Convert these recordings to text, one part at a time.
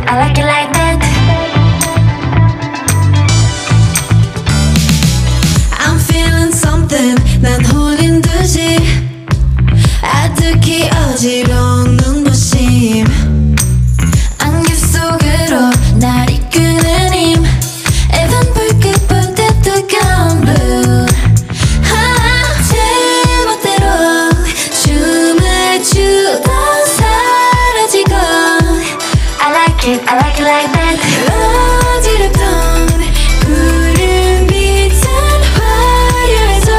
I like it like that. I'm feeling something. 난 홀린 듯이 아득히 어지러운 눈부심. 안개 속으로 날 이끄는 힘. even 불빛보다 뜨거운 blue. 제멋대로 춤을 추다 사라지고. I like it like that. 어지럽던 푸른 빛은 화려해져.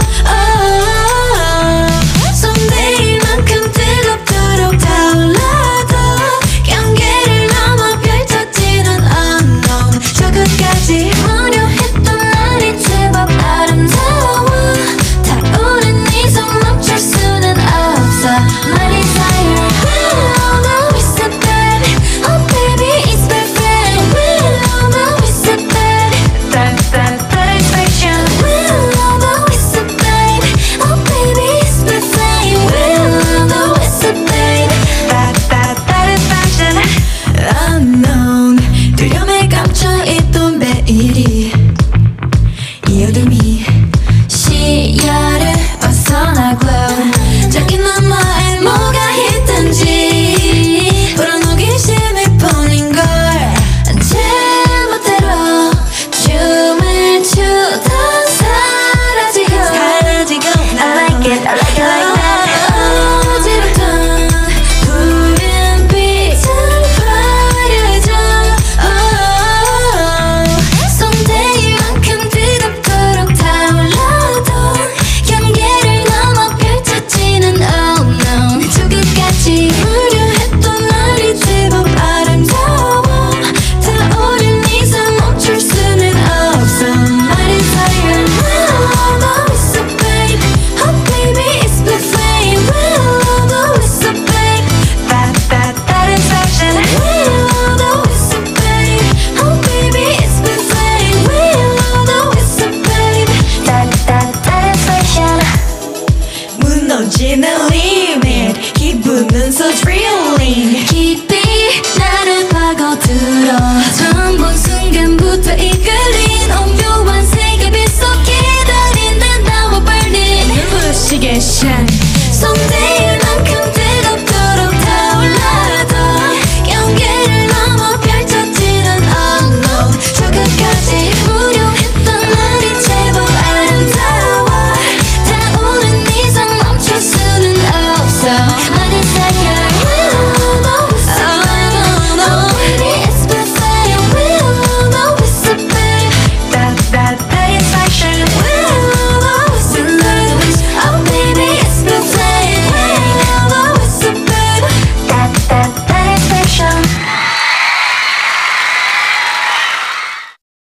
썸데이만큼 뜨겁도록 타올라도 경계를 넘어 펼쳐지는 unknown. 저 끝까지 무료했던 날이 제법 아름다워. 타오른 네 손 멈출 수는 없어. My desire will always be bad. Oh baby it's perfect. Will always be bad. That satisfaction. Will always be bad. Oh baby it's perfect. Will always be bad. That satisfaction. Unknown. 두려움에 감춰있던 매일이 이 어둠이 시야를 벗어나고. 저기 너머에 뭐가 있든지 푸른 호기심이 보낸 걸. 제멋대로 춤을 추다 사라지고. I like it like that. 어지럽던 푸른 빛은 화려해져. 썸데이만큼 뜨겁도록 타올라도 경계를 넘어 펼쳐지는 unknown. 저 끝까지 무료했던 날이 제법 아름다워. 타오른 네 손 멈출 수는 없어. My desire will always be babe. Oh baby it's perfect. Will always be babe. That satisfaction. Will always be babe. Oh baby it's perfect. Will always be babe. That satisfaction. 무너지는 limit. 기분은 so thrilling. 깊이 나를 파고들어. 처음 본 순간부터 이끌린 오묘한 세계빛 속 기다리는 나와 burning. 눈부시게 shine. 썸데이만큼 뜨겁도록 타올라도 경계를 넘어 펼쳐지는 unknown. 저 끝까지 무료했던 날이 제법 아름다워. 타오른 네 손 멈출 수는 없어. My desire will always be